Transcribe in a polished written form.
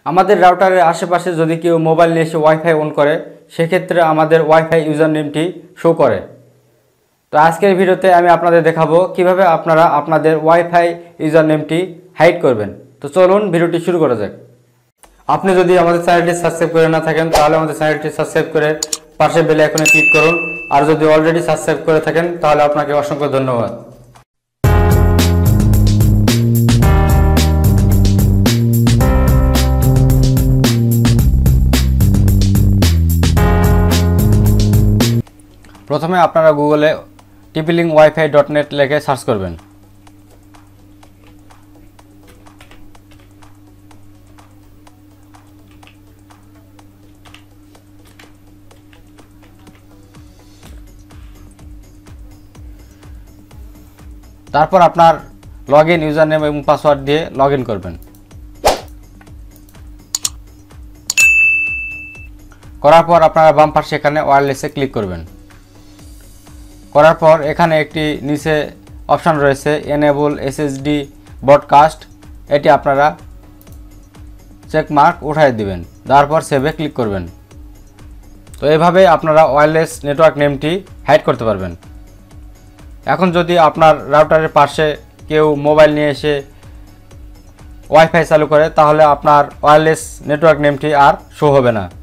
আমাদের রাউটারের আশেপাশে যদি কেউ মোবাইল নিয়ে এসে ওয়াইফাই অন করে সেক্ষেত্রে আমাদের ওয়াইফাই ইউজার নেমটি শো করে। তো আজকের ভিডিওতে আমি আপনাদের দেখাবো কিভাবে আপনারা আপনাদের ওয়াইফাই ইউজার নেমটি হাইড করবেন। তো চলুন ভিডিওটি শুরু করা যাক। আপনি যদি আমাদের চ্যানেলটি সাবস্ক্রাইব করে না থাকেন তাহলে আমাদের চ্যানেলটি সাবস্ক্রাইব করে পাশে বেল আইকনে ক্লিক করুন, আর যদি অলরেডি সাবস্ক্রাইব করে থাকেন তাহলে আপনাকে অসংখ্য ধন্যবাদ। প্রথমে আপনারা গুগলে tplink-wifi.net লিখে সার্চ করবেন। তারপর আপনার লগইন ইউজার নেম এবং পাসওয়ার্ড দিয়ে লগইন করবেন। করার পর আপনারা বাম পাশে এখানে ওয়্যারলেসে ক্লিক করবেন। করার পর এখানে একটি নিচে অপশন রয়েছে এনেবল এসএসডি ব্রডকাস্ট, এটি আপনারা চেক মার্ক উঠাই দিবেন, তারপর সেভে ক্লিক করবেন। তো এইভাবে আপনারা ওয়্যারলেস নেটওয়ার্ক নেমটি হাইড করতে পারবেন। এখন যদি আপনার রাউটারের পাশে কেউ মোবাইল নিয়ে এসে ওয়াইফাই চালু করে তাহলে আপনার ওয়্যারলেস নেটওয়ার্ক নেমটি আর শো হবে না।